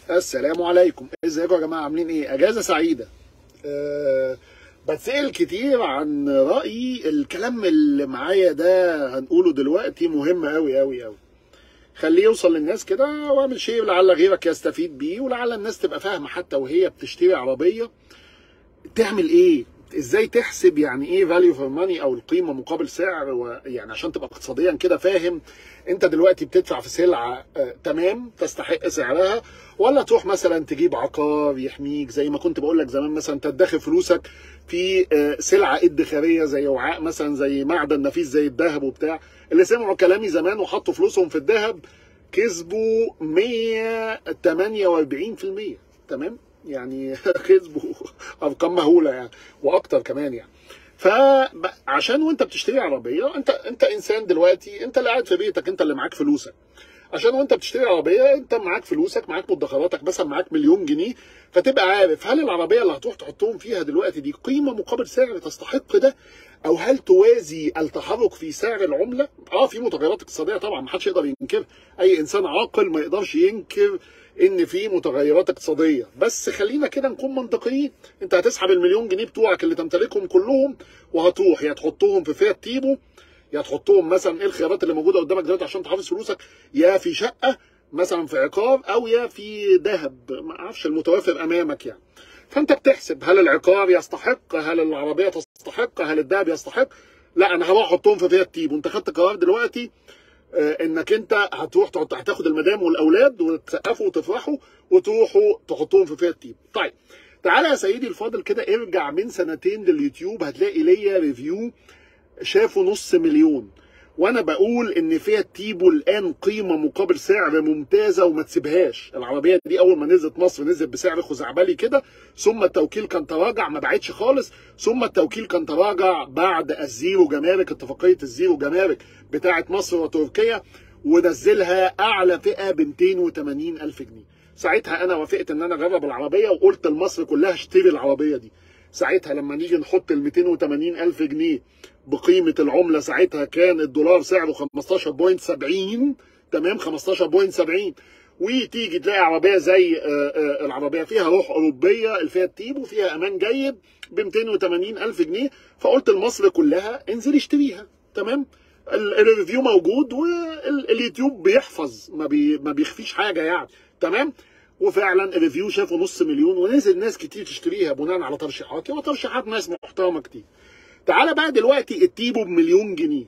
السلام عليكم، ازيكم يا جماعه؟ عاملين ايه؟ اجازه سعيده. بتسأل كتير عن رأيي. الكلام اللي معايا ده هنقوله دلوقتي مهم قوي قوي قوي. خليه يوصل للناس كده، واعمل شيء لعل غيرك يستفيد بيه، ولعل الناس تبقى فاهمه حتى وهي بتشتري عربيه تعمل ايه، ازاي تحسب يعني ايه فاليو فور ماني او القيمه مقابل سعر، ويعني عشان تبقى اقتصاديا كده فاهم انت دلوقتي بتدفع في سلعه تمام تستحق سعرها، ولا تروح مثلا تجيب عقار يحميك زي ما كنت بقول لك زمان، مثلا تدخر فلوسك في سلعه ادخاريه زي وعاء مثلا، زي معدن نفيس زي الذهب وبتاع. اللي سمعوا كلامي زمان وحطوا فلوسهم في الذهب كسبوا 148%. تمام، يعني كسبوا ارقام مهوله يعني، واكتر كمان يعني. فعشان وانت بتشتري عربيه، انت انسان دلوقتي، انت اللي قاعد في بيتك، انت اللي معاك فلوسك. عشان وانت بتشتري عربيه انت معاك فلوسك، معاك مدخراتك، مثلا معاك مليون جنيه، فتبقى عارف هل العربيه اللي هتروح تحطهم فيها دلوقتي دي قيمه مقابل سعر تستحق ده، او هل توازي التحرك في سعر العمله. في متغيرات اقتصاديه طبعا ما حدش يقدر ينكرها، اي انسان عاقل ما يقدرش ينكر ان في متغيرات اقتصاديه، بس خلينا كده نكون منطقيين. انت هتسحب المليون جنيه بتوعك اللي تمتلكهم كلهم، وهتروح يا تحطهم في فيات تيبو، يا تحطهم مثلا، ايه الخيارات اللي موجوده قدامك دلوقتي عشان تحافظ فلوسك؟ يا في شقه مثلا في عقار، او يا في ذهب، ما اعرفش المتوفر امامك يعني. فانت بتحسب هل العقار يستحق، هل العربيه تستحق، هل الذهب يستحق. لا، انا هروح احطهم في فيات تيبو. انت خدت قرار دلوقتي انك انت هتروح هتاخد المدام والاولاد وتسقفوا وتفرحوا وتروحوا تحطوهم في فيات تيبو. طيب تعالى يا سيدي الفاضل كده، ارجع من سنتين لليوتيوب، هتلاقي ليا ريفيو شافوا 500,000، وانا بقول ان فيات تيبو الان قيمه مقابل سعر ممتازه وما تسيبهاش. العربيه دي اول ما نزلت مصر نزلت بسعر خزعبلي كده، ثم التوكيل كان تراجع، ما باعتش خالص، ثم التوكيل كان تراجع بعد الزيرو جمارك، اتفاقيه الزيرو جمارك بتاعه مصر وتركيا، ونزلها اعلى فئه ب 280,000 جنيه. ساعتها انا وافقت ان انا اجرب العربيه، وقلت لمصر كلها اشتري العربيه دي. ساعتها لما نيجي نحط ال 280,000 جنيه بقيمه العمله، ساعتها كان الدولار سعره 15.70، تمام، 15.70. وتيجي تلاقي عربيه زي العربيه فيها روح اوروبيه، الفيات تيبو فيها امان جيد ب 280,000 جنيه. فقلت لمصر كلها انزل اشتريها. تمام، الريفيو موجود، واليوتيوب بيحفظ، ما بيخفيش حاجه يعني. تمام، وفعلا الريفيو شافوا 500,000 ونزل ناس كتير تشتريها بناء على ترشيحاتي وترشيحات ناس محترمه كتير. تعالى بقى دلوقتي التيبو بمليون جنيه،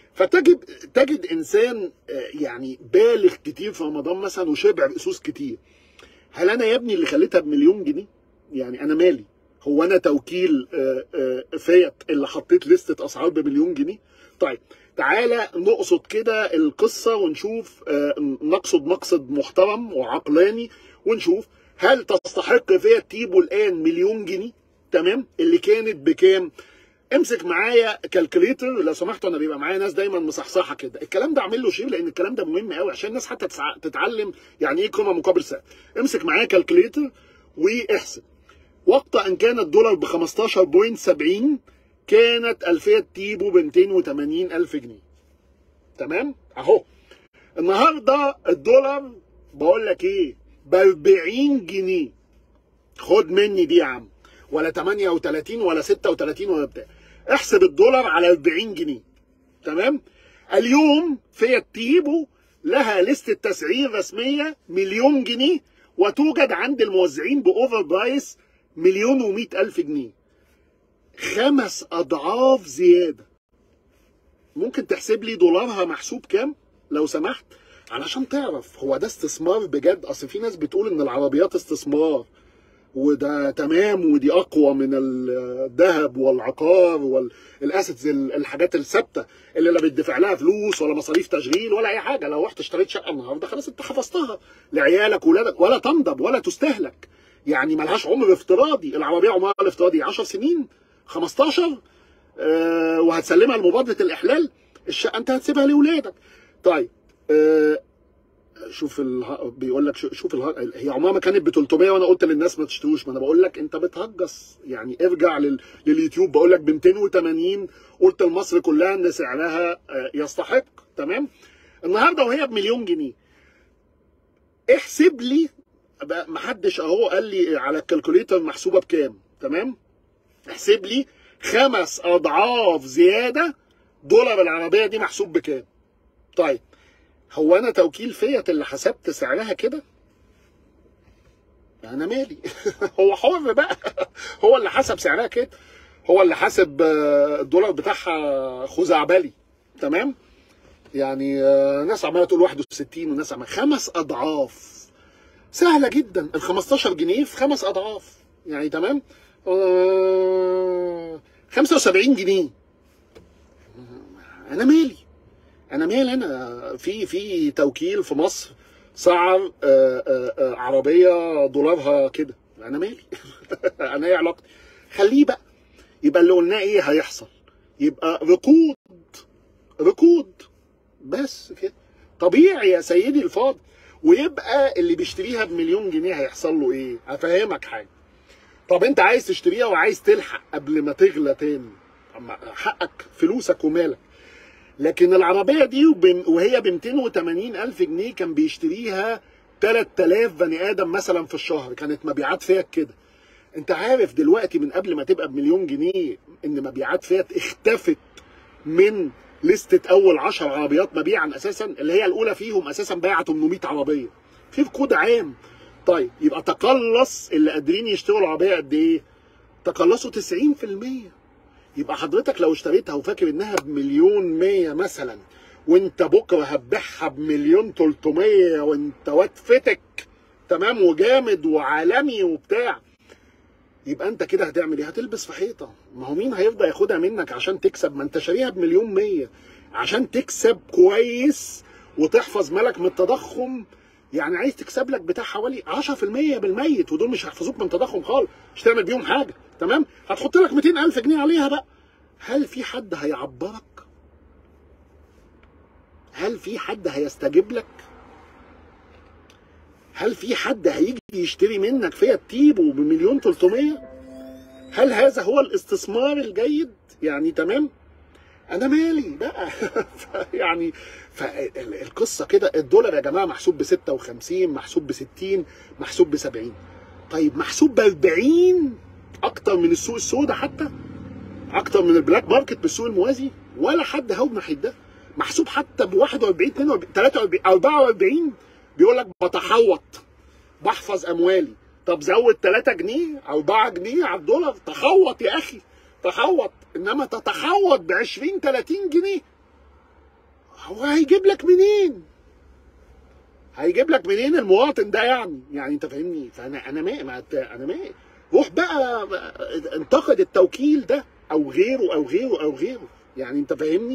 فتجد انسان يعني بالغ كتير في رمضان مثلا وشبع باسوس كتير. هل انا يا ابني اللي خليتها بمليون جنيه؟ يعني انا مالي؟ هو انا توكيل فيات اللي حطيت لستة اسعار بمليون جنيه؟ طيب تعالى نقصد كده القصه ونشوف، نقصد مقصد محترم وعقلاني، ونشوف هل تستحق فيات تيبو الان مليون جنيه؟ تمام، اللي كانت بكام؟ امسك معايا كالكوليتر لو سمحتوا، انا بيبقى معايا ناس دايما مصحصحه كده. الكلام ده اعمل له شير، لان الكلام ده مهم قوي عشان الناس حتى تتعلم يعني ايه قيمه مقابل سعر. امسك معايا كالكوليتر واحسب. وقت ان كان الدولار ب 15.70 كانت الفيات تيبو ب 280,000 جنيه. تمام اهو. النهارده الدولار بقول لك ايه، ب 40 جنيه. خد مني دي يا عم، ولا 38 ولا 36 ولا بتاع، احسب الدولار على 40 جنيه. تمام، اليوم فيات تيبو لها لستة تسعير رسمية مليون جنيه، وتوجد عند الموزعين بأوفر برايس 1,100,000 جنيه، 5 أضعاف زيادة. ممكن تحسب لي دولارها محسوب كام لو سمحت، علشان تعرف هو ده استثمار بجد؟ اصل في ناس بتقول ان العربيات استثمار وده تمام، ودي اقوى من الذهب والعقار والاسيتس، الحاجات الثابته اللي لا بتدفع لها فلوس ولا مصاريف تشغيل ولا اي حاجه. لو رحت اشتريت شقه النهارده خلاص انت حفظتها لعيالك وولادك، ولا تنضب ولا تستهلك، يعني ملهاش عمر افتراضي. العربيه عمرها الافتراضي 10 سنين 15، وهتسلمها لمبادره الاحلال. الشقه انت هتسيبها لاولادك. طيب شوف بيقول لك شوف هي عمرها ما كانت ب 300 وانا قلت للناس ما تشتروش. ما انا بقول لك انت بتهجص يعني. ارجع لليوتيوب، بقول لك ب 280 قلت لمصر كلها ان سعرها يستحق. تمام، النهارده وهي بمليون جنيه. احسب لي محدش اهو قال لي على الكالكوليتر محسوبه بكام، تمام؟ احسب لي 5 اضعاف زياده دولار العربيه دي محسوب بكام. طيب هو انا توكيل فيت اللي حسبت سعرها كده؟ انا مالي؟ هو حر بقى، هو اللي حسب سعرها كده، هو اللي حاسب الدولار بتاعها خزعبلي، تمام؟ يعني ناس عماله تقول 61 وناس عماله 5 اضعاف. سهله جدا، ال 15 جنيه في 5 اضعاف يعني، تمام؟ 75 جنيه. انا مالي؟ انا في توكيل في مصر سعر عربيه دولارها كده، انا مالي؟ انا ايه علاقتي؟ خليه بقى. يبقى اللي قلناه ايه هيحصل؟ يبقى ركود بس كده، طبيعي يا سيدي الفاضل. ويبقى اللي بيشتريها بمليون جنيه هيحصل له ايه؟ هفهمك حاجه. طب انت عايز تشتريها وعايز تلحق قبل ما تغلى تاني، حقك، فلوسك ومالك. لكن العربيه دي وهي ب 280,000 جنيه كان بيشتريها 3000 بني ادم مثلا في الشهر، كانت مبيعات فيات كده. انت عارف دلوقتي من قبل ما تبقى بمليون جنيه ان مبيعات فيات اختفت من لستة اول 10 عربيات مبيعا اساسا، اللي هي الاولى فيهم اساسا بايعه 800 عربيه في ركود عام. طيب يبقى تقلص اللي قادرين يشتروا العربيه قد ايه؟ تقلصوا 90%. يبقى حضرتك لو اشتريتها وفاكر انها بمليون 100 مثلا، وانت بكره هتبيعها بمليون 300 وانت واد فتك، تمام، وجامد وعالمي وبتاع، يبقى انت كده هتعمل ايه؟ هتلبس في حيطه. ما هو مين هيرضى ياخدها منك عشان تكسب؟ ما انت شاريها بمليون 100 عشان تكسب كويس وتحفظ مالك من التضخم. يعني عايز تكسب لك بتاع حوالي 10% بالميت، ودول مش هيحفظوك من التضخم خالص، مش تعمل بيهم حاجه، تمام؟ هتحط لك 200,000 جنيه عليها بقى. هل في حد هيعبرك؟ هل في حد هيستجيب لك؟ هل في حد هيجي يشتري منك فيات تيبو بمليون 300؟ هل هذا هو الاستثمار الجيد؟ يعني تمام؟ انا مالي بقى؟ يعني فالقصه كده. الدولار يا جماعه محسوب ب 56، محسوب ب 60، محسوب ب 70. طيب محسوب ب 40 اكتر من السوق السوداء، حتى اكتر من البلاك ماركت بالسوق الموازي، ولا حد هاوب ناحيه ده. محسوب حتى ب 41 42 43 44. بيقول لك بتحوط، بحفظ اموالي. طب زود 3 جنيه او 4 جنيه على الدولار، تحوط يا اخي، تحوط. انما تتحوط ب 20 30 جنيه، هو هيجيب لك منين؟ هيجيب لك منين المواطن ده يعني انت فاهمني؟ فانا انا روح بقى انتقد التوكيل ده او غيره او غيره او غيره، يعني انت فاهمني؟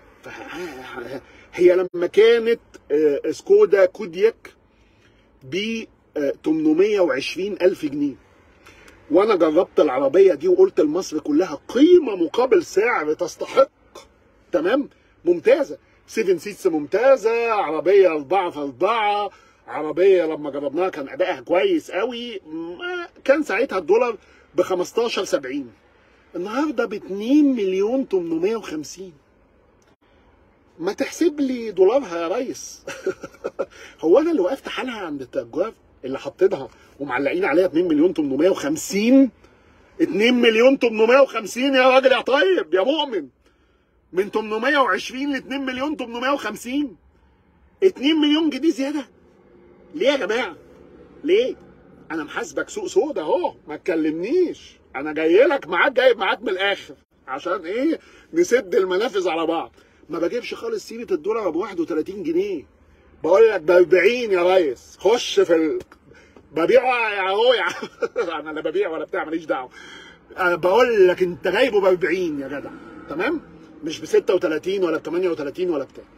هي لما كانت سكودا كودياك ب 820,000 جنيه، وانا جربت العربيه دي وقلت لمصر كلها قيمه مقابل سعر تستحق، تمام، ممتازه. 7 سيتس ممتازه، عربيه 4x4، عربيه لما جربناها كان ادائها كويس قوي. كان ساعتها الدولار ب 15.70، النهارده ب 2,850,000. ما تحسب لي دولارها يا ريس. هو انا اللي وقفت حالها عند التجار اللي حاطينها ومعلقين عليها 2,850,000؟ 2,850,000 يا راجل يا طيب يا مؤمن، من 820 ل 2,850,000، 2 مليون جنيه زياده. ليه يا جماعه؟ ليه؟ انا محاسبك سوق سودا اهو، ما تكلمنيش، انا جاي لك معاك، جايب معاك من الاخر عشان ايه؟ نسد المنافذ على بعض. ما بجيبش خالص سيره الدولار ب 31 جنيه، بقول لك ب 40 يا ريس. خش في ببيعه اهو يا انا لا ببيع ولا بتاع، ماليش دعوه. انا بقول لك انت جايبه ب 40 يا جدع، تمام؟ مش ب 36 ولا ب 38 ولا بتاع.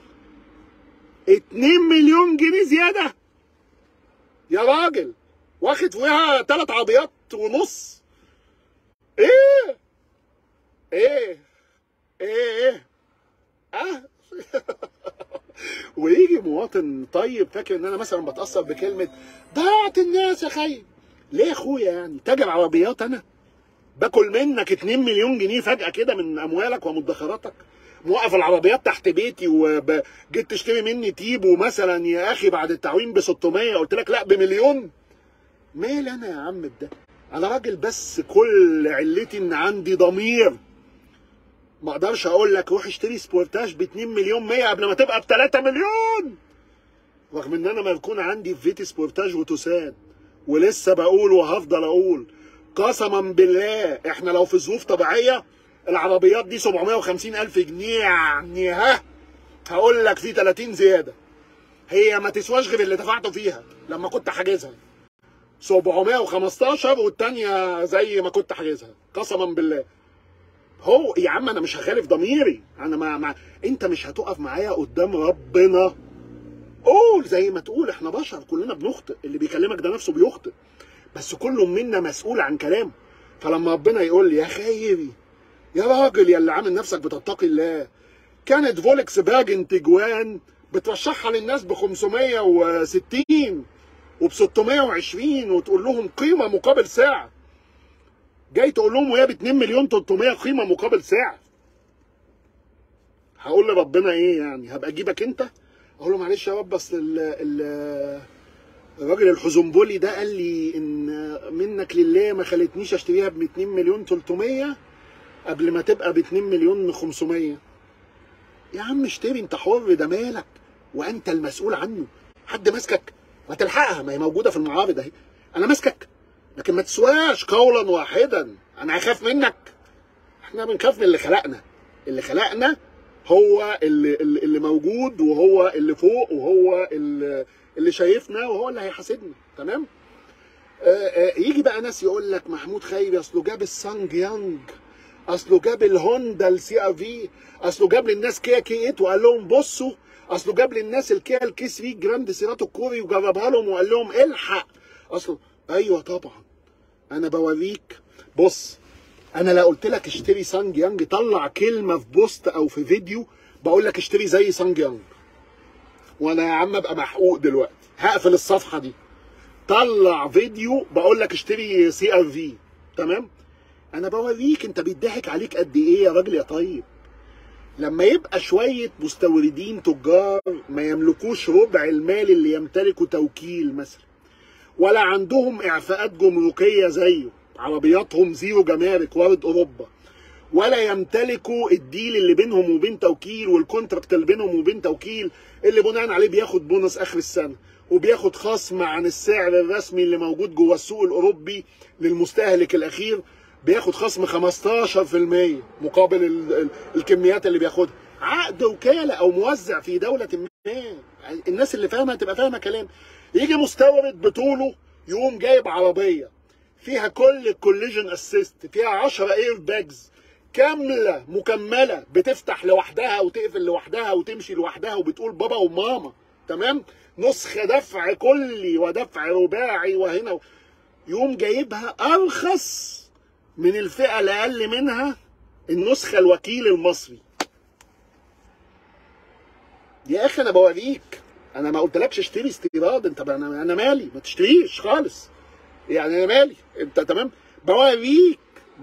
2 مليون جنيه زياده يا راجل، واخد فيها 3 عربيات ونص. ايه ايه ايه ويجي مواطن طيب فاكر ان انا مثلا بتاثر بكلمه ضاعت الناس يا خي. ليه يا اخويا؟ يعني تاجر عربيات انا باكل منك 2 مليون جنيه فجاه كده من اموالك ومدخراتك، موقف العربيات تحت بيتي وجيت تشتري مني تيبو مثلا يا اخي بعد التعويم ب 600، قلت لك لا بمليون. مالي انا يا عم بده؟ انا راجل بس كل علتي ان عندي ضمير. ما اقدرش اقول لك روح اشتري سبورتاج ب 2 مليون 100 قبل ما تبقى ب 3 مليون، رغم ان انا مركون عندي في فيتي سبورتاج وتوسان، ولسه بقول وهفضل اقول قسما بالله احنا لو في ظروف طبيعيه العربيات دي 750,000 جنيه، يعني هقول لك في 30 زياده، هي ما تسواش غير اللي دفعته فيها لما كنت حاجزها 715، والتانيه زي ما كنت حاجزها قسما بالله. هو يا عم انا مش هخالف ضميري، انا ما انت مش هتقف معايا قدام ربنا. قول زي ما تقول، احنا بشر كلنا بنخطئ، اللي بيكلمك ده نفسه بيخطئ، بس كل منا مسؤول عن كلامه. فلما ربنا يقول لي يا خيري يا راجل يا اللي عامل نفسك بتتقي الله، كانت فولكس فاجن تجوان بترشحها للناس ب 560 وب 620 وتقول لهم قيمه مقابل سعر، جاي تقول لهم وهي ب 2 مليون 300 قيمه مقابل سعر. هقول لربنا ايه يعني؟ هبقى اجيبك انت اقول له معلش يا رب اصل الراجل الحزنبلي ده قال لي ان منك لله ما خلتنيش اشتريها ب 2 مليون 300 قبل ما تبقى ب 2 مليون 500. يا عم اشتري، انت حر، ده مالك وانت المسؤول عنه. حد ماسكك؟ ما تلحقها، ما هي موجوده في المعارض اهي. انا ماسكك لكن ما تسواش قولا واحدا. انا هخاف منك؟ احنا بنخاف من اللي خلقنا. اللي خلقنا هو اللي موجود، وهو اللي فوق، وهو اللي شايفنا، وهو اللي هيحاسبنا. تمام؟ يجي بقى ناس يقول لك محمود خيري اصله جاب السانج يانج، اصله جاب الهوندا السي ار في، اصله جاب للناس كيا كي 8 وقال لهم بصوا، اصله جاب للناس الكيا الكي 3 جراند سيراتو الكوري وجربها لهم وقال لهم الحق اصله. ايوه طبعا انا بوريك. بص، انا لا قلت لك اشتري سانج يانج، طلع كلمه في بوست او في فيديو بقول لك اشتري زي سانج يانج، وانا يا عم ابقى محقوق دلوقتي هقفل الصفحه دي. طلع فيديو بقول لك اشتري سي ار في. تمام؟ انا بوريك انت بيضحك عليك قد ايه يا راجل يا طيب. لما يبقى شويه مستوردين تجار ما يملكوش ربع المال اللي يمتلكه توكيل مثلا، ولا عندهم اعفاءات جمركيه زيه، عربياتهم زيرو جمارك وارد اوروبا، ولا يمتلكوا الديل اللي بينهم وبين توكيل والكونتراكت اللي بينهم وبين توكيل اللي بناء عليه بياخد بونص اخر السنه وبياجد خصم عن السعر الرسمي اللي موجود جوه السوق الاوروبي للمستهلك الاخير، بياخد خصم 15% مقابل الكميات اللي بياخدها. عقد وكاله او موزع في دوله ما. الناس اللي فاهمه تبقى فاهمه كلام. يجي مستورد بطوله يقوم جايب عربيه فيها كل الكوليجن اسيست، فيها 10 اير باجز كامله مكمله، بتفتح لوحدها وتقفل لوحدها وتمشي لوحدها وبتقول بابا وماما. تمام؟ نسخه دفع كلي ودفع رباعي وهنا، يقوم جايبها ارخص من الفئه الاقل منها النسخه الوكيل المصري. يا اخي انا بوريك، انا ما قلتلكش اشتري استيراد، انت انا مالي، ما تشتريش خالص يعني، انا مالي انت. تمام؟ بوريك،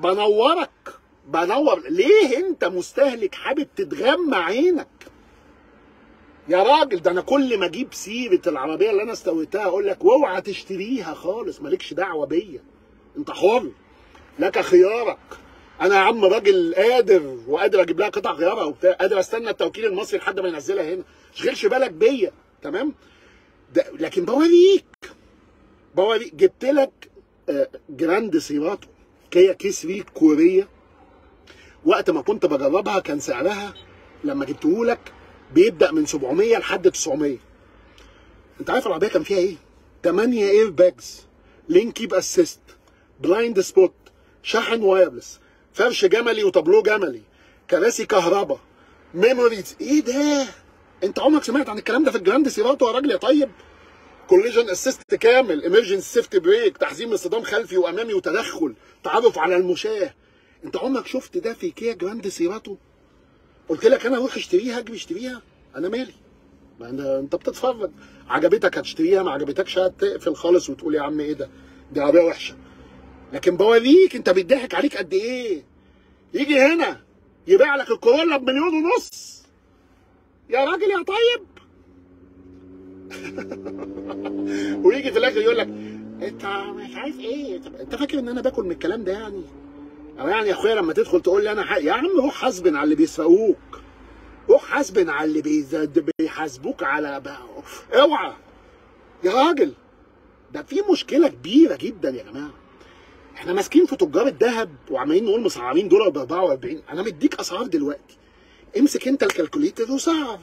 بنور ليه انت مستهلك حابب تتغمى عينك يا راجل. ده انا كل ما اجيب سيره العربيه اللي انا استويتها اقول لك واوعى تشتريها خالص، مالكش دعوه بيا، انت حر، لك خيارك. انا يا عم راجل قادر وقادر اجيب لها قطع غيارها وبتاع، قادر استنى التوكيل المصري لحد ما ينزلها هنا، مشغلش بالك بيا. تمام؟ لكن بوريك جبت لك جراند سيراتو كيا كي 3 كوريه، وقت ما كنت بجربها كان سعرها لما جبته لك بيبدا من 700 لحد 900. انت عارف العربيه كان فيها ايه؟ 8 اير باجز، لين كيب اسيست، بلايند سبوت، شاحن وايرلس، فرش جملي وطابلو جملي، كراسي كهرباء، ميموريز. ايه ده؟ انت عمرك سمعت عن الكلام ده في الجراند سيراتو يا راجل يا طيب؟ كوليجن اسيست كامل، ايمرجنسي سيفتي بريك، تحزيم اصطدام خلفي وامامي وتدخل، تعرف على المشاه. انت عمرك شفت ده في كيا جراند سيراتو؟ قلت لك انا اروح اشتريها، اجري اشتريها، انا مالي. ما انت بتتفرج، عجبتك هتشتريها، ما عجبتكش هتقفل خالص وتقول يا عم ايه ده؟ دي عربيه وحشه. لكن بوريك انت بيضحك عليك قد ايه. يجي هنا يبيع لك الكورولا ب1.5 مليون يا راجل يا طيب. ويجي في الاخر يقول لك انت مش عارف ايه. طب انت فاكر ان انا باكل من الكلام ده يعني؟ او يعني يا اخويا لما تدخل تقول لي انا يا عم روح حاسبن على اللي بيسرقوك، روح حاسبن على اللي بيحاسبوك على اوعى يا راجل. ده في مشكله كبيره جدا يا جماعه. احنا ماسكين في تجار الذهب وعمالين نقول مسعرين دولار ب 44. انا مديك اسعار دلوقتي، امسك انت الكالكوليتر وسعر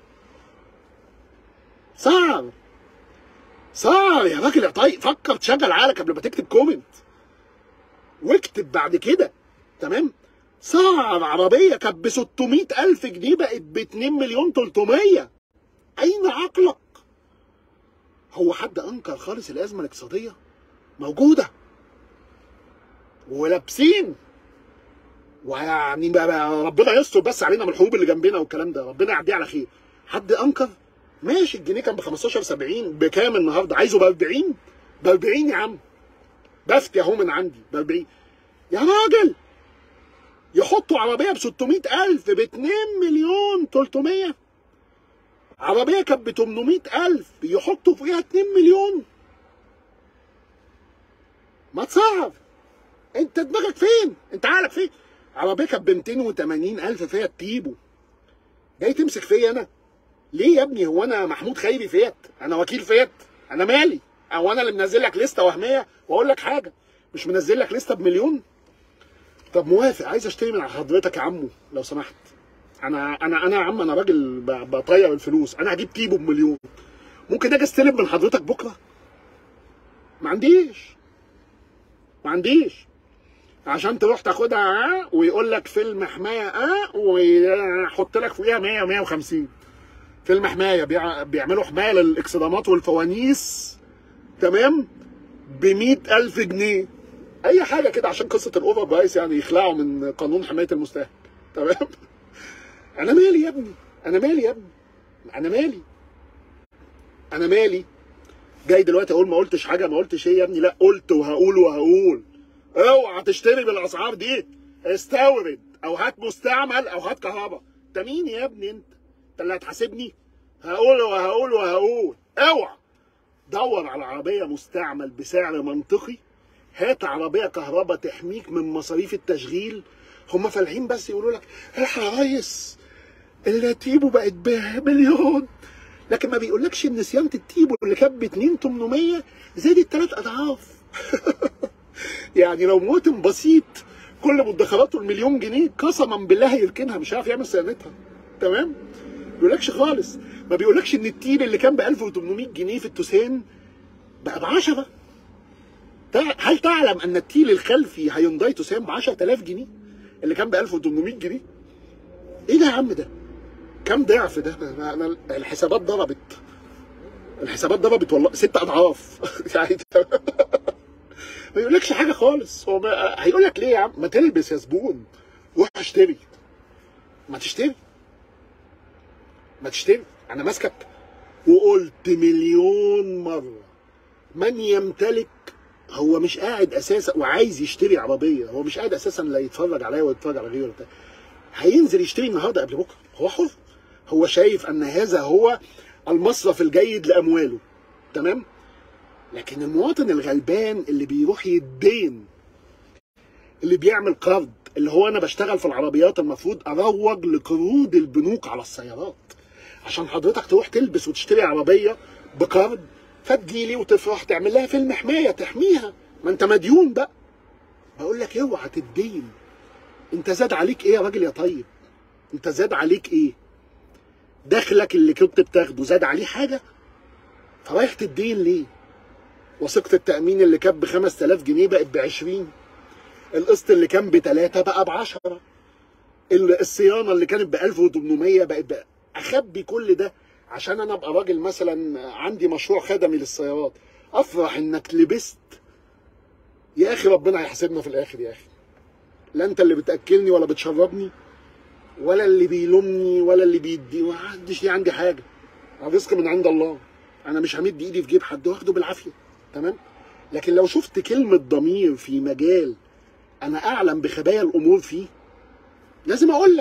سعر سعر يا راجل يا طيب. فكر تشغل عقلك قبل ما تكتب كومنت، واكتب بعد كده. تمام. سعر عربيه كانت ب 600,000 جنيه بقت ب 2 مليون 300. اين عقلك؟ هو حد انكر خالص الازمه الاقتصاديه؟ موجوده ولابسين، ويعني ربنا يستر بس علينا من الحروب اللي جنبنا والكلام ده، ربنا يعديه على خير. حد انكر؟ ماشي. الجنيه كان ب 15.70 بكام النهارده؟ عايزه ب 40؟ ب 40 يا عم، بفتي اهو من عندي ب 40 يا راجل. يحطوا عربيه ب 600,000 ب 2 مليون 300. عربيه كانت ب 800,000 يحطوا فيها 2 مليون. ما تصعب. انت دماغك فين؟ انت عقلك فين؟ عربيه كانت ب 280,000 فيها تيبو، جاي تمسك فيا انا ليه يا ابني؟ هو انا محمود خيري فيات؟ انا وكيل فيات؟ انا مالي؟ او انا اللي منزل لك لسته وهميه؟ واقول لك حاجه، مش منزل لك لسته بمليون؟ طب موافق، عايز اشتري من حضرتك يا عمو لو سمحت. انا يا عم انا راجل بطير الفلوس، انا هجيب تيبو بمليون، ممكن اجي استلم من حضرتك بكره؟ ما عنديش عشان تروح تاخدها ويقول لك فيلم حمايه ويحط لك فوقيها 100 150. فيلم حمايه بيعملوا حمايه للاكسدامات والفوانيس، تمام، ب 100,000 جنيه. اي حاجه كده عشان قصه الاوفر برايس، يعني يخلعوا من قانون حمايه المستهلك. تمام. انا مالي يا ابني؟ انا مالي؟ جاي دلوقتي اقول ما قلتش حاجه؟ ما قلتش ايه يا ابني؟ لا قلت وهقول. اوعى تشتري بالاسعار دي، استورد او هات مستعمل او هات كهرباء. انت مين يا ابني؟ انت اللي هتحاسبني؟ هقول. اوعى. دور على عربيه مستعمل بسعر منطقي، هات عربيه كهرباء تحميك من مصاريف التشغيل. هم فالحين بس يقولوا لك الحق يا ريس التيبو بقت بمليون، لكن ما بيقولكش ان صيانه التيبو اللي كانت ب 2,800 زادت 3 اضعاف. يعني لو مواطن بسيط كل مدخراته المليون جنيه قسما بالله هيركنها، مش عارف يعمل صيانتها. تمام. ما بيقولكش خالص، ما بيقولكش ان التيل اللي كان ب 1800 جنيه في التوسان بقى ب 10. هل تعلم ان التيل الخلفي هيونداي توسان ب 10,000 جنيه اللي كان ب 1800 جنيه؟ ايه ده يا عم؟ ده كام ضعف ده؟ انا الحسابات ضربت والله 6 اضعاف. يعني ما يقولكش حاجه خالص. هو هيقول لك ليه يا عم؟ ما تلبس يا زبون، روح اشتري. ما تشتري. انا ماسكك وقلت مليون مره، من يمتلك هو مش قاعد اساسا وعايز يشتري عربيه، هو مش قاعد اساسا لا يتفرج عليا ولا يتفرج على غيره ولا بتاع، هينزل يشتري النهارده قبل بكره، هو حر. هو شايف ان هذا هو المصرف الجيد لامواله. تمام. لكن المواطن الغلبان اللي بيروح يدين، اللي بيعمل قرض، اللي هو انا بشتغل في العربيات المفروض اروج لقروض البنوك على السيارات عشان حضرتك تروح تلبس وتشتري عربيه بقرض، فتجيلي وتفرح تعمل لها فيلم حمايه تحميها. ما انت مديون بقى. بقول لك اوعى تدين. انت زاد عليك ايه يا راجل يا طيب؟ انت زاد عليك ايه؟ دخلك اللي كنت بتاخده زاد عليه حاجه؟ فرايح تدين ليه؟ وثيقه التامين اللي كانت ب 5000 جنيه بقت ب 20، القسط اللي كان ب3 بقى ب10، الصيانه اللي كانت ب 1800 بقت اخبي كل ده عشان انا ابقى راجل مثلا عندي مشروع خدمي للسيارات. افرح انك لبست يا اخي، ربنا هيحاسبنا في الاخر يا اخي. لا انت اللي بتاكلني ولا بتشربني ولا اللي بيلومني ولا اللي بيدي، ما عنديش ليه عندي حاجه. الرزق من عند الله، انا مش همد ايدي في جيب حد واخده بالعافيه. تمام. لكن لو شفت كلمه ضمير في مجال انا اعلم بخبايا الامور فيه لازم اقول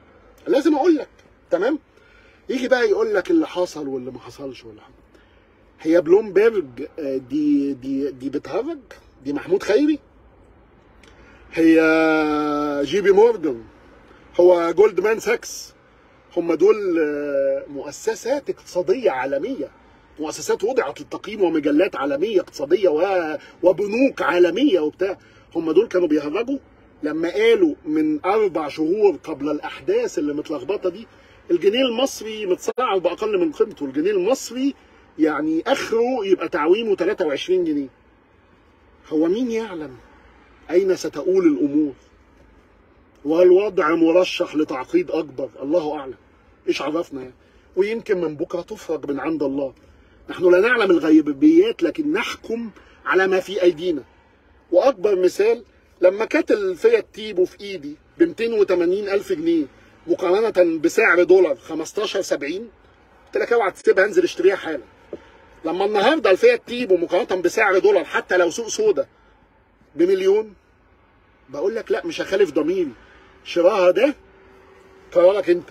لك. تمام. يجي بقى يقول لك اللي حصل واللي ما حصلش ولا حاجه. هي بلومبرج دي بتهرج؟ دي محمود خيري؟ هي جي بي مورجان؟ هو جولدمان ساكس؟ هم دول مؤسسات اقتصادية عالمية، مؤسسات وضعت للتقييم ومجلات عالمية اقتصادية وبنوك عالمية وبتاع. هم دول كانوا بيهرجوا لما قالوا من 4 شهور قبل الأحداث اللي متلخبطة دي الجنيه المصري متسعر بأقل من قيمته، الجنيه المصري يعني آخره يبقى تعويمه 23 جنيه. هو مين يعلم أين ستؤول الأمور؟ والوضع مرشح لتعقيد أكبر، الله أعلم. إيش عرفنا يعني؟ ويمكن من بكرة تفرج من عند الله. نحن لا نعلم الغيبيات لكن نحكم على ما في أيدينا. وأكبر مثال لما كانت الفيات تيبو في إيدي ب 280,000 جنيه مقارنة بسعر دولار 15.70، قلت لك اوعى تسيبها انزل اشتريها حالا. لما النهارده الفيات تيبو مقارنة بسعر دولار حتى لو سوق سودا بمليون، بقول لك لا مش هخالف ضميري، شراها ده قرارك انت،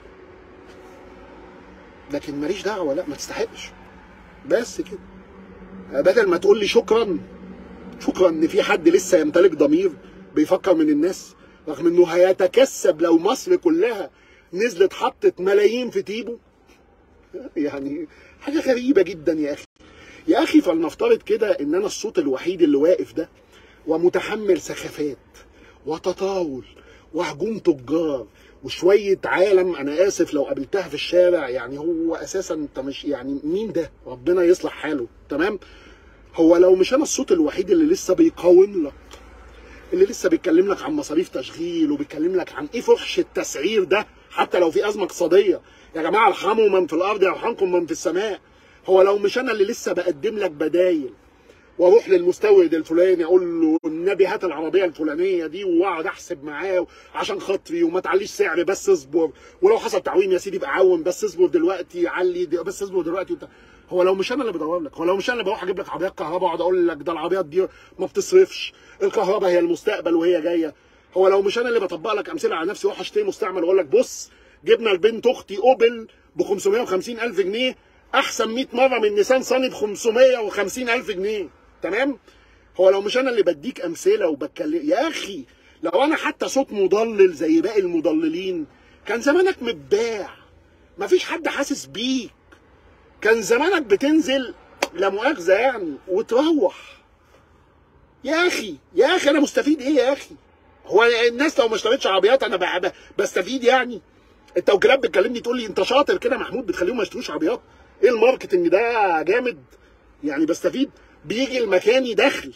لكن ماليش دعوه، لا ما تستحقش. بس كده، بدل ما تقول لي شكرا ان في حد لسه يمتلك ضمير بيفكر من الناس، رغم انه هيتكسب لو مصر كلها نزلت حطت ملايين في تيبو. يعني حاجه غريبه جدا يا اخي. يا اخي فلنفترض كده ان انا الصوت الوحيد اللي واقف ده ومتحمل سخافات وتطاول وهجوم تجار وشويه عالم، انا اسف لو قابلتها في الشارع، يعني هو اساسا انت مش يعني مين ده؟ ربنا يصلح حاله، تمام؟ هو لو مش انا الصوت الوحيد اللي لسه بيقاوم لك، اللي لسه بيتكلم لك عن مصاريف تشغيل وبيتكلم لك عن ايه فحش التسعير ده حتى لو في ازمه اقتصاديه، يا جماعه ارحموا من في الارض يرحمكم من في السماء. هو لو مش انا اللي لسه بقدم لك بدايل واروح للمستورد الفلاني اقول له النبي هات العربيه الفلانيه دي واقعد احسب معاه عشان خاطري وما تعليش سعر بس اصبر، ولو حصل تعويم يا سيدي يبقى عوم بس اصبر دلوقتي علي بس اصبر دلوقتي هو لو مش انا اللي بدور لك، هو لو مش انا اللي بروح اجيب لك عربيات كهرباء واقعد اقول لك ده العربيات دي ما بتصرفش، الكهرباء هي المستقبل وهي جايه، هو لو مش انا اللي بطبق لك امثله على نفسي واروح اشتري مستعمل واقول لك بص جبنا لبنت اختي اوبل ب 550,000 جنيه احسن 100 مره من نيسان صاني ب 550,000 جنيه، تمام؟ هو لو مش انا اللي بديك امثله وبتكلم يا اخي، لو انا حتى صوت مضلل زي باقي المضللين كان زمانك متباع، مفيش حد حاسس بيك، كان زمانك بتنزل لا مؤاخذه يعني وتروح. يا اخي انا مستفيد ايه يا اخي؟ هو الناس لو ما اشتريتش عربيات انا بستفيد يعني؟ التوكيلات بتكلمني تقول لي انت شاطر كده محمود بتخليهم ما يشتروش عربيات، ايه الماركتنج ده جامد يعني، بستفيد، بيجي المكاني دخل،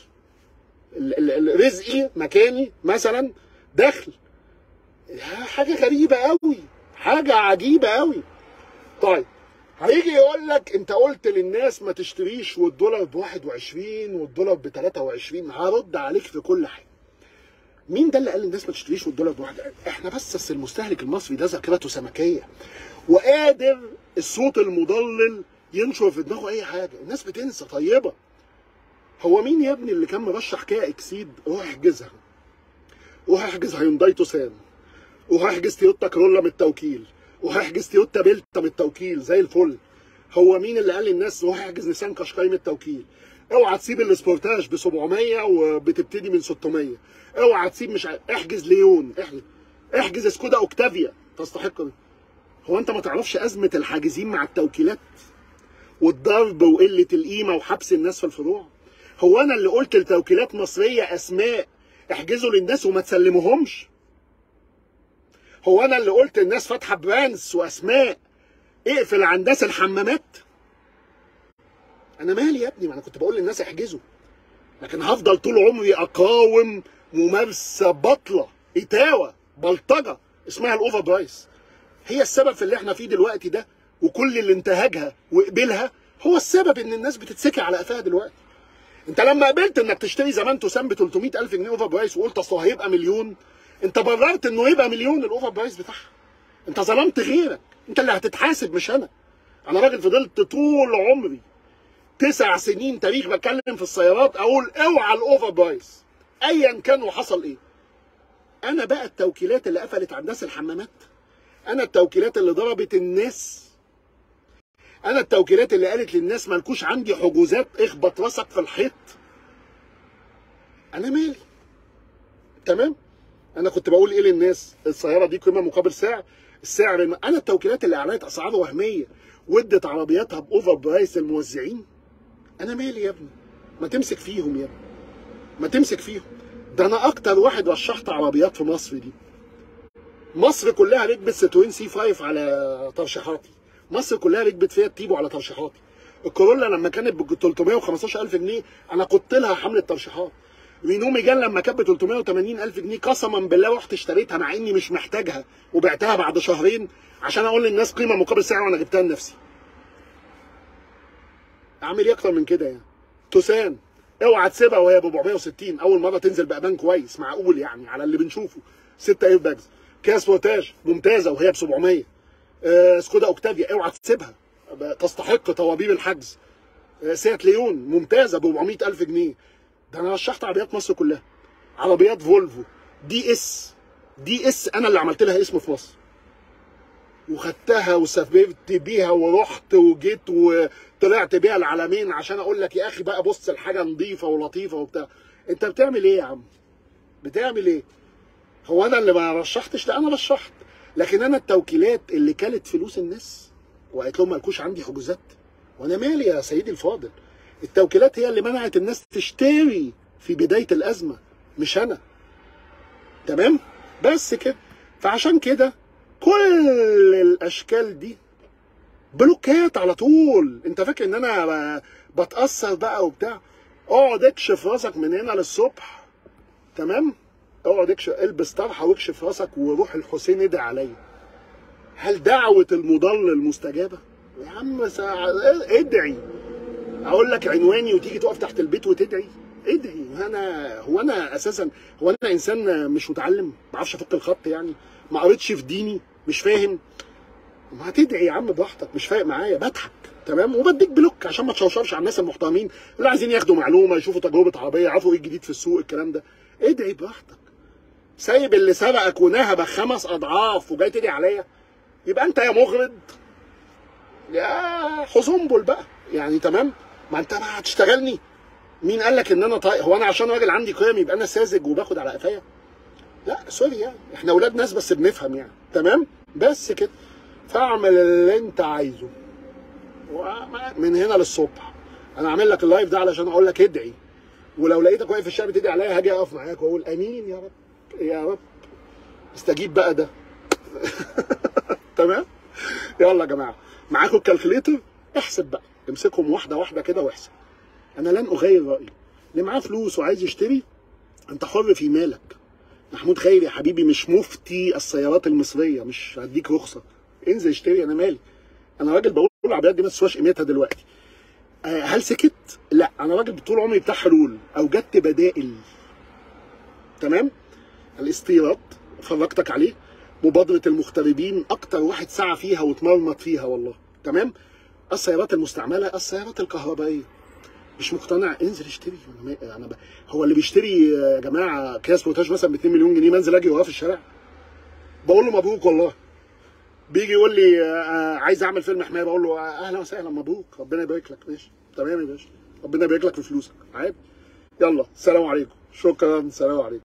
رزقي مكاني مثلا دخل. حاجه غريبه قوي، حاجه عجيبه قوي. طيب هيجي يقول لك انت قلت للناس ما تشتريش والدولار ب 21 والدولار ب 23، هرد عليك في كل حاجه. مين ده اللي قال للناس ما تشتريش والدولار ب 21؟ احنا بس المستهلك المصري ده ذاكرته سمكيه وقادر الصوت المضلل ينشر في دماغه اي حاجه، الناس بتنسى طيبه. هو مين يا ابني اللي كان مرشح كيا اكسيد روح احجزها، روح احجز هيونداي توسان، روح احجز تويوتا كرولا من التوكيل، روح احجز تويوتا بيلتا من التوكيل زي الفل. هو مين اللي قال للناس روح احجز نيسان قشقاي من التوكيل؟ اوعى تسيب الاسبورتاج ب 700 وبتبتدي من 600، اوعى تسيب مش احجز ليون، احجز سكودا اوكتافيا تستحق. هو انت ما تعرفش ازمه الحاجزين مع التوكيلات والضرب وقله القيمه وحبس الناس في الفروع؟ هو انا اللي قلت لتوكيلات مصريه اسماء احجزوا للناس وما تسلموهمش؟ هو انا اللي قلت الناس فاتحه برانس واسماء اقفل عن ناس الحمامات؟ انا مالي يا ابني، ما انا كنت بقول للناس احجزوا، لكن هفضل طول عمري اقاوم ممارسه بطله اتاوه بلطجه اسمها الاوفر برايس، هي السبب في اللي احنا فيه دلوقتي ده، وكل اللي انتهجها وقبلها هو السبب ان الناس بتتسكي على قفاها دلوقتي. انت لما قبلت انك تشتري زمان توسان ب 300,000 جنيه اوفر برايس وقلت اصل هيبقى مليون، انت بررت انه يبقى مليون الاوفر برايس بتاعها، انت ظلمت غيرك، انت اللي هتتحاسب مش انا. انا راجل فضلت طول عمري 9 سنين تاريخ بتكلم في السيارات اقول اوعى الاوفر برايس ايا كان وحصل ايه. انا بقى التوكيلات اللي قفلت على الناس الحمامات، انا التوكيلات اللي ضربت الناس انا التوكيلات اللي قالت للناس مالكوش عندي حجوزات اخبط راسك في الحيط، انا مالي؟ تمام. انا كنت بقول ايه للناس؟ السياره دي قيمه مقابل سعر، انا التوكيلات اللي اعلنت اسعار وهميه وادت عربياتها باوفر برايس للموزعين، انا مالي يا ابني؟ ما تمسك فيهم يا ابني، ما تمسك فيهم. ده انا اكتر واحد رشحت عربيات في مصر دي. مصر كلها ركبت ستوين سي 5 على ترشيحاتي، مصر كلها ركبت فيها تيبو على ترشيحاتي. الكورولا لما كانت ب 315,000 جنيه انا كنت لها حمله ترشيحات. رينو ميجان لما كانت ب 380,000 جنيه قسما بالله رحت اشتريتها مع اني مش محتاجها، وبعتها بعد شهرين عشان اقول للناس قيمه مقابل سعر وانا جبتها لنفسي. اعمل ايه اكتر من كده يعني؟ توسان اوعى تسيبها وهي ب 460، اول مره تنزل بامان كويس معقول يعني على اللي بنشوفه. 6 اير باجز. كيا سبورتاج ممتازه وهي ب 700. سكودا اوكتافيا اوعى تسيبها، تستحق طوابير الحجز. سيات ليون ممتازه ب 400,000 جنيه. ده انا رشحت عربيات مصر كلها. عربيات فولفو دي اس انا اللي عملت لها اسم في مصر، وخدتها وسافرت بيها ورحت وجيت وطلعت بيها العالمين عشان اقول لك يا اخي بقى بص الحاجه نظيفه ولطيفه وبتاع. انت بتعمل ايه يا عم؟ بتعمل ايه؟ هو انا اللي ما رشحتش؟ لا انا رشحت، لكن انا التوكيلات اللي كلت فلوس الناس وقالت لهم مالكوش عندي حجوزات، وانا مالي يا سيدي الفاضل؟ التوكيلات هي اللي منعت الناس تشتري في بدايه الازمه، مش انا. تمام؟ بس كده. فعشان كده كل الاشكال دي بلوكات على طول. انت فاكر ان انا بتاثر بقى وبتاع؟ اقعد اكشف راسك من هنا للصبح. تمام؟ اقعد اكشف، البس طرحه واكشف راسك وروح الحسين ادعي عليا. هل دعوه المضل المستجابه؟ يا عم ادعي. اقول لك عنواني وتيجي تقف تحت البيت وتدعي؟ ادعي. هو انا اساسا هو انا انسان مش متعلم؟ ما بعرفش افك الخط يعني؟ ما قريتش في ديني؟ مش فاهم؟ ما هتدعي يا عم براحتك، مش فارق معايا، بضحك. تمام؟ وبديك بلوك عشان ما تشوشرش على الناس المحترمين اللي عايزين ياخدوا معلومه، يشوفوا تجربه عربيه، يعرفوا ايه الجديد في السوق، الكلام ده. ادعي براحتك. سايب اللي سبقك ونهبك 5 أضعاف وجاي تدعي عليا؟ يبقى انت يا مغرض يا حزنبل بقى يعني. تمام؟ ما انت ما هتشتغلني. مين قال لك ان انا طيب؟ هو انا عشان راجل عندي قيم يبقى انا ساذج وباخد على قفايا؟ لا سوري يعني، احنا اولاد ناس بس بنفهم يعني. تمام؟ بس كده. فاعمل اللي انت عايزه من هنا للصبح. انا عامل لك اللايف ده علشان اقول لك ادعي، ولو لقيتك واقف في الشارع بتدعي عليا هاجي اقف معاك واقول امين يا رب يا رب استجيب بقى ده. تمام؟ يلا يا جماعه، معاكم الكالكوليتر، احسب بقى، امسكهم واحده واحده كده واحسب. انا لن اغير رايي. اللي معاه فلوس وعايز يشتري انت حر في مالك. محمود خيري يا حبيبي مش مفتي السيارات المصريه، مش هديك رخصه. انزل اشتري، انا مالي؟ انا راجل بقول العربيات دي ما تسواش قيمتها دلوقتي. هل سكت؟ لا، انا راجل طول عمري بتاع حلول، اوجدت بدائل. تمام؟ الاستيراد فرجتك عليه، مبادره المغتربين اكتر واحد سعى فيها واتمرمط فيها والله. تمام؟ السيارات المستعمله، السيارات الكهربائيه. مش مقتنع؟ انزل اشتري. هو اللي بيشتري يا جماعه كيا سبورتاج مثلا ب 2 مليون جنيه منزل اجي وراه في الشارع؟ بقول له مبروك والله. بيجي يقول لي عايز اعمل فيلم حمايه، بقول له اهلا وسهلا مبروك، ربنا يبارك لك. ماشي تمام يا باشا، ربنا يبارك لك في فلوسك عادي. يلا سلام عليكم، شكرا، سلام عليكم.